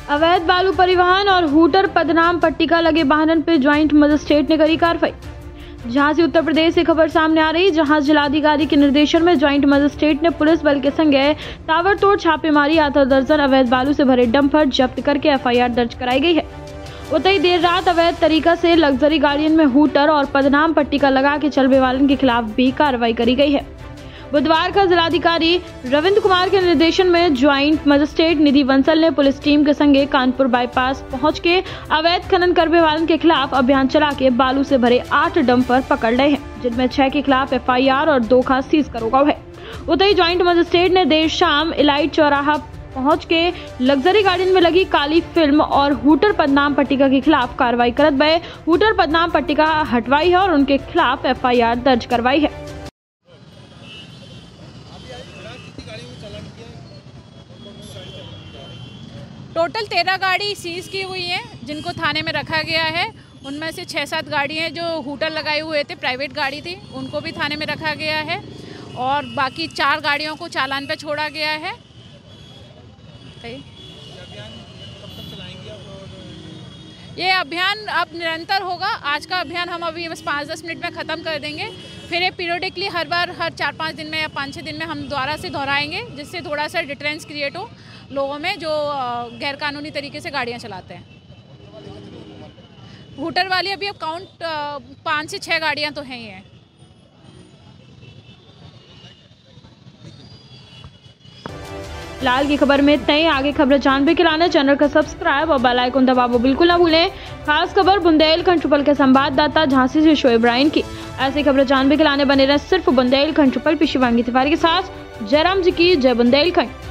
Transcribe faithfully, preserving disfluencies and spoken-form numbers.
अवैध बालू परिवहन और हूटर पदनाम पट्टिका लगे वाहन पे ज्वाइंट मजिस्ट्रेट ने करी कार्रवाई। झांसी उत्तर प्रदेश से खबर सामने आ रही, जहां जिलाधिकारी के निर्देशन में ज्वाइंट मजिस्ट्रेट ने पुलिस बल के संगे ताबड़तोड़ छापेमारी आधा दर्जन अवैध बालू से भरे डंपर जब्त करके एफ आई आर दर्ज कराई गई है। उतई देर रात अवैध तरीका से लग्जरी गाड़ियों में हूटर और पदनाम पट्टिका लगा के चलने वालों के खिलाफ भी कार्रवाई करी गई है। बुधवार का जिलाधिकारी रविंद्र कुमार के निर्देशन में ज्वाइंट मजिस्ट्रेट निधि बंसल ने पुलिस टीम के संगे कानपुर बाईपास पहुंच के अवैध खनन करने वालों के खिलाफ अभियान चला के बालू से भरे आठ डंपर पकड़ रहे हैं, जिनमें छह के खिलाफ एफ आई आर और दो का सीज करा है। उतई ज्वाइंट मजिस्ट्रेट ने देर शाम इलाइट चौराहा पहुंच के लग्जरी गाड़ियों में लगी काली फिल्म और हूटर पदनाम पट्टिका के खिलाफ कार्रवाई करत भय हूटर पदनाम पट्टिका हटवाई है और उनके खिलाफ एफ आई आर दर्ज करवाई है। टोटल तेरह गाड़ी सीज की हुई है, जिनको थाने में रखा गया है। उनमें से छः सात गाड़ी हैं जो हूटर लगाए हुए थे, प्राइवेट गाड़ी थी, उनको भी थाने में रखा गया है और बाकी चार गाड़ियों को चालान पे छोड़ा गया है। ये अभियान अब निरंतर होगा। आज का अभियान हम अभी बस पाँच दस मिनट में ख़त्म कर देंगे, फिर ये पीरियडिकली हर बार हर चार पाँच दिन में या पाँच छः दिन में हम दोबारा से दोहराएंगे, जिससे थोड़ा सा डिटरेंस क्रिएट हो लोगों में जो गैरकानूनी तरीके से गाड़ियां चलाते हैं। हूटर वाली अभी अब काउंट पाँच से छः गाड़ियां तो हैं ही हैं। फिलहाल की खबर में तय आगे खबर जानने के लिए चैनल का सब्सक्राइब और बेल आइकन दबाना बिल्कुल ना भूलें। खास खबर बुंदेलखंड ट्रिपल के संवाददाता झांसी से शोएब इब्राहिम की। ऐसी खबर जानने के लिए बने रहे सिर्फ बुंदेलखंड ट्रिपल पे शिवांगी तिवारी के साथ। जयराम जी की जय बुंदेलखंड।